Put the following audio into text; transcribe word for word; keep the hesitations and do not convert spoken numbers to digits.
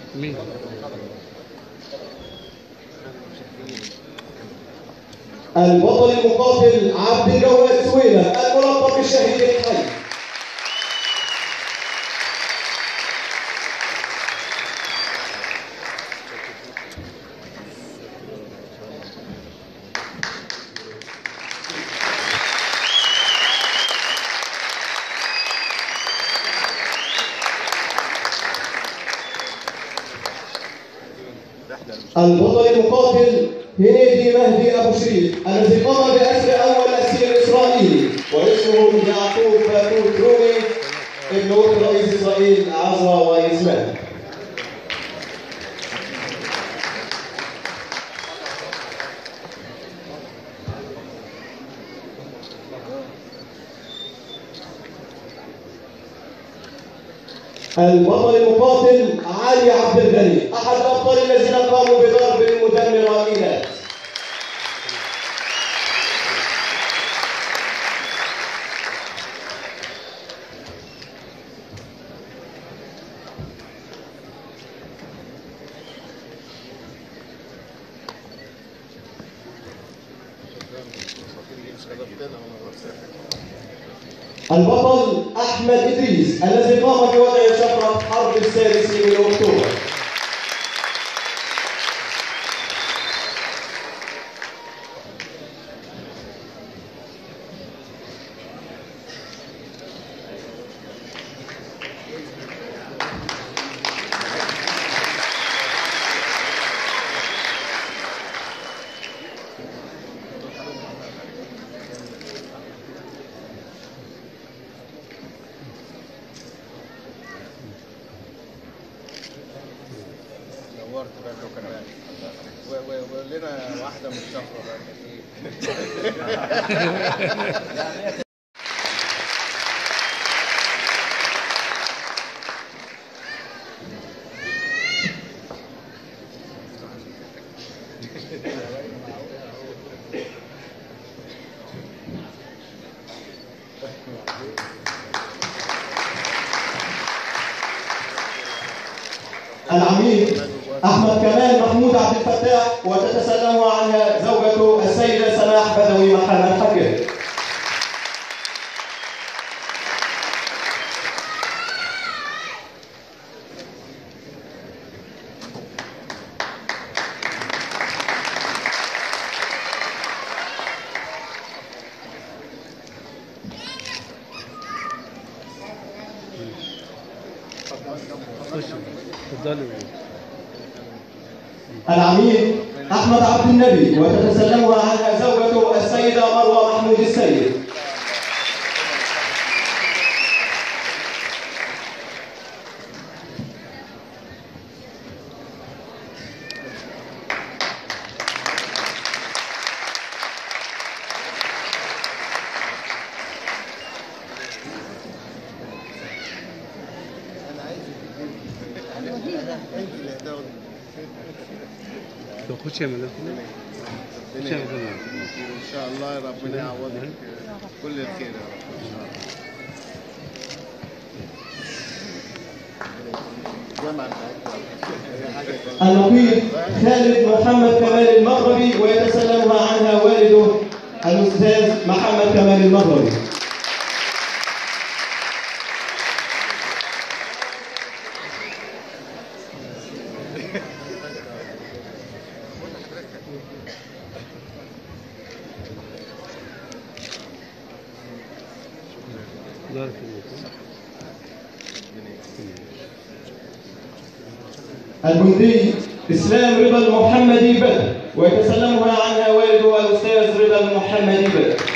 مين؟ البطل المقاتل عبد الجواد سويلة الملقب بالشهيد الحي. البطل المقاتل هنيدي مهدي أبو شريف الذي قام بأسر أول أسير إسرائيلي واسمه يعقوب باتوت رومي ابن أخت رئيس إسرائيل عزرا وإسماعيل. البطل المقاتل علي عبد الغني أحد الأبطال الذين قاموا بضرب المدمر إيلات. البطل أحمد إدريس الذي قام بوضع شفرة حرب السادس من أكتوبر. ولنا واحدة من الشفرة بقى العميد أحمد كمال محمود عبد الفتاح وتتسلم عنها زوجته السيدة سماح بدوي محمد حجاج. العميد أحمد عبد النبي وتتسلم عنها زوجته السيدة مروة محمود السيد. خش يا ملك خش يا ملك ان شاء الله ربنا يعوضك كل الخير يا رب. النقيب خالد محمد كمال المغربي ويتسلم عنها والده الأستاذ محمد كمال المغربي. الجندي إسلام رضا المحمدي بدر ويتسلمها عنها والده الأستاذ رضا المحمدي بدر.